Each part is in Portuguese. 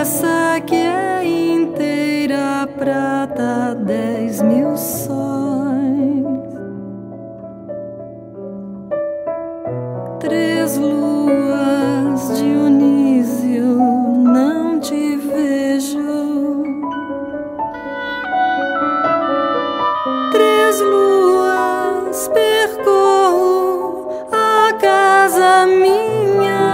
essa que é inteira prata, 10.000 sóis. 3 luas, Dionísio, não te vejo. 3 luas, percorro a casa minha,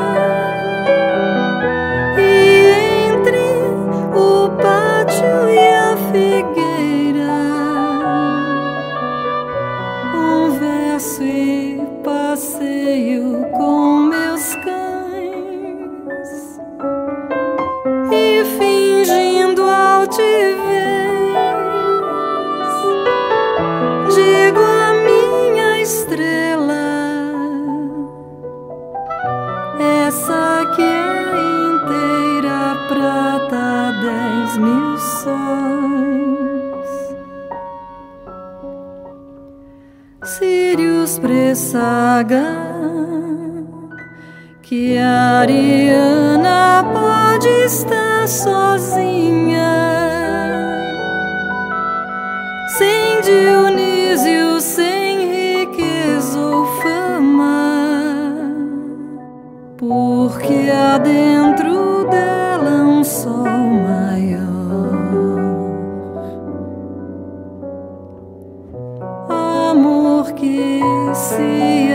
e entre o pátio e a figueira converso e passeio com meus cães, e fingindo altivez digo a minha estrela, essa que é inteira prata, 10.000 sóis. Sírios pressaga que a Ariana pode estar sozinha, sem Dionísio, sem riqueza ou fama, porque há dentro dela um sol maior, amor que se